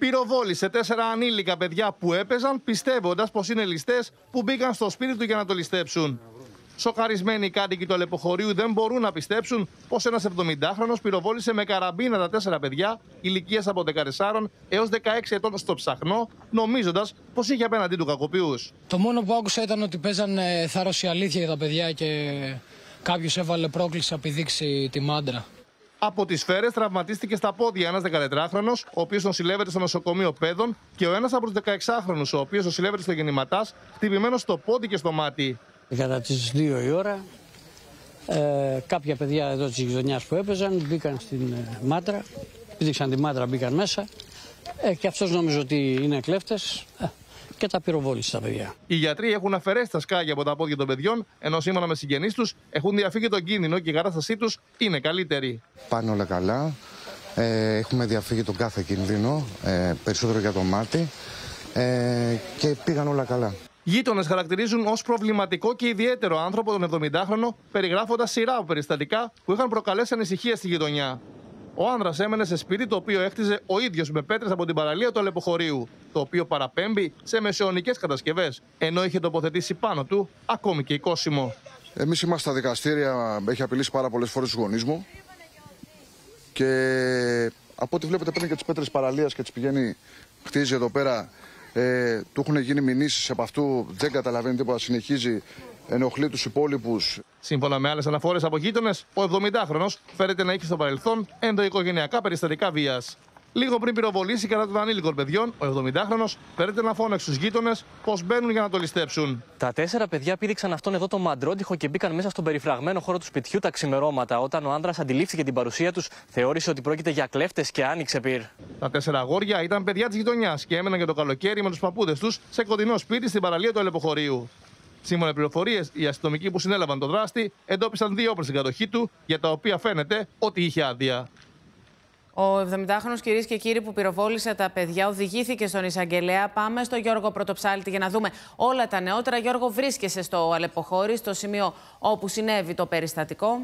Πυροβόλησε 4 ανήλικα παιδιά που έπαιζαν, πιστεύοντας πως είναι ληστές που μπήκαν στο σπίτι του για να το ληστέψουν. Σοκαρισμένοι οι κάτοικοι του Αλεποχωρίου δεν μπορούν να πιστέψουν πως ένας 70χρονος πυροβόλησε με καραμπίνα τα 4 παιδιά ηλικίας από 14 έως 16 ετών στο ψαχνό, νομίζοντας πως είχε απέναντί του κακοποιούς. Το μόνο που άκουσα ήταν ότι παίζανε θάρρος η αλήθεια για τα παιδιά και κάποιος έβαλε πρόκληση να πηδήξει τη μάντρα. Από τις σφαίρες τραυματίστηκε στα πόδια ένας 14χρονος, ο οποίος νοσηλεύεται στο νοσοκομείο Πέδων, και ο ένας από τους 16χρονους, ο οποίος νοσηλεύεται στο Γεννηματάς, χτυπημένος στο πόδι και στο μάτι. Κατά τις 2 η ώρα, κάποια παιδιά εδώ της γειτονιάς που έπαιζαν μπήκαν στην μάντρα, πήδηξαν τη μάντρα, μπήκαν μέσα και αυτός νόμιζε ότι είναι κλέφτες και τα πυροβόλησε τα παιδιά. Οι γιατροί έχουν αφαιρέσει τα σκάγια από τα πόδια των παιδιών, ενώ σύμφωνα με συγγενείς τους έχουν διαφύγει τον κίνδυνο και η κατάστασή τους είναι καλύτερη. Πάνε όλα καλά. Έχουμε διαφύγει τον κάθε κίνδυνο, περισσότερο για το μάτι και πήγαν όλα καλά. Γείτονες χαρακτηρίζουν ως προβληματικό και ιδιαίτερο άνθρωπο τον 70χρονο, περιγράφοντας σειρά από περιστατικά που είχαν προκαλέσει ανησυχία στη γειτονιά. Ο άνδρας έμενε σε σπίτι το οποίο έχτιζε ο ίδιος με πέτρες από την παραλία του Αλεποχωρίου, το οποίο παραπέμπει σε μεσαιωνικές κατασκευές, ενώ είχε τοποθετήσει πάνω του ακόμη και οικόσιμο. Εμείς είμαστε στα δικαστήρια, έχει απειλήσει πάρα πολλές φορές τους γονείς μου και από ό,τι βλέπετε παίρνει και τις πέτρες παραλίας και τις πηγαίνει, χτίζει εδώ πέρα. Του έχουν γίνει μηνύσεις από αυτού, δεν καταλαβαίνει τίποτα, συνεχίζει, ενοχλεί τους υπόλοιπους. Σύμφωνα με άλλες αναφορές από γείτονες, ο 70χρονος φέρεται να είχε στο παρελθόν ενδοοικογενειακά περιστατικά βίας. Λίγο πριν πυροβολήσει κατά των ανήλικων παιδιών, ο 70χρονος φέρεται να φώναξε στους γείτονες πως μπαίνουν για να το ληστέψουν. Τα 4 παιδιά πήδηξαν αυτόν εδώ το μαντρόντιχο και μπήκαν μέσα στον περιφραγμένο χώρο του σπιτιού τα ξημερώματα. Όταν ο άνδρας αντιλήφθηκε την παρουσία τους, θεώρησε ότι πρόκειται για κλέφτες και άνοιξε πυρ. Τα 4 αγόρια ήταν παιδιά της γειτονιάς και έμεναν για το καλοκαίρι με τους παππούδες τους σε κοντινό σπίτι στην παραλία του Αλεποχωρίου. Σύμφωνα με πληροφορίες, οι αστυνομικοί που συνέλαβαν τον δράστη εντόπισαν 2 όπλα στην κατοχή του, για τα οποία φαίνεται ότι είχε άδεια. Ο 70χρονος, κυρίες και κύριοι, που πυροβόλησε τα παιδιά, οδηγήθηκε στον εισαγγελέα. Πάμε στο Γιώργο Πρωτοψάλτη για να δούμε όλα τα νεότερα. Γιώργο, βρίσκεσαι στο Αλεποχώρι, στο σημείο όπου συνέβη το περιστατικό.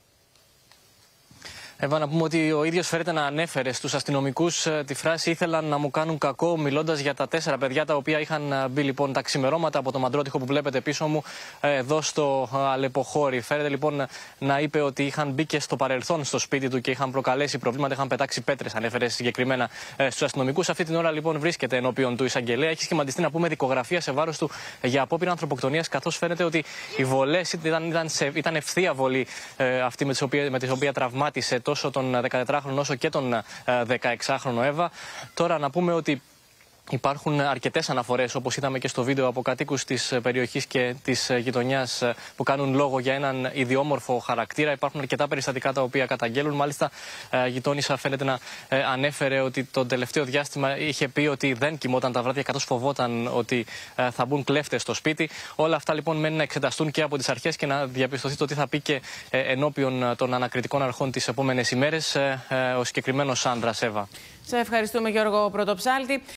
Εύα, να πούμε ότι ο ίδιος φέρεται να ανέφερε στους αστυνομικούς τη φράση «Ήθελαν να μου κάνουν κακό», μιλώντας για τα 4 παιδιά τα οποία είχαν μπει λοιπόν τα ξημερώματα από το μαντρότυχο που βλέπετε πίσω μου εδώ στο Αλεποχώρι. Φέρεται λοιπόν να είπε ότι είχαν μπει και στο παρελθόν στο σπίτι του και είχαν προκαλέσει προβλήματα, είχαν πετάξει πέτρες, ανέφερε συγκεκριμένα στους αστυνομικούς. Αυτή την ώρα λοιπόν βρίσκεται ενώπιον του εισαγγελέα. Έχει σχηματιστεί, να πούμε, δικογραφία σε βάρος του για απόπειρα ανθρωποκτονίας, καθώς φαίνεται ότι οι βολές ήταν ευθεία βολή αυτή με τις οποία τραυμάτισε τόσο τον 14χρονο όσο και τον 16χρονο Εύα. Τώρα να πούμε ότι υπάρχουν αρκετές αναφορές, όπως είδαμε και στο βίντεο, από κατοίκους της περιοχής και της γειτονιάς που κάνουν λόγο για έναν ιδιόμορφο χαρακτήρα. Υπάρχουν αρκετά περιστατικά τα οποία καταγγέλουν. Μάλιστα, γειτόνισσα φαίνεται να ανέφερε ότι το τελευταίο διάστημα είχε πει ότι δεν κοιμόταν τα βράδια καθώς φοβόταν ότι θα μπουν κλέφτες στο σπίτι. Όλα αυτά λοιπόν μένει να εξεταστούν και από τις αρχές και να διαπιστωθεί το τι θα πει και ενώπιον των ανακριτικών αρχών τις επόμενες ημέρες ο συγκεκριμένος άνδρας, Εύα. Σε ευχαριστούμε, Γιώργο Πρωτοψάλτη.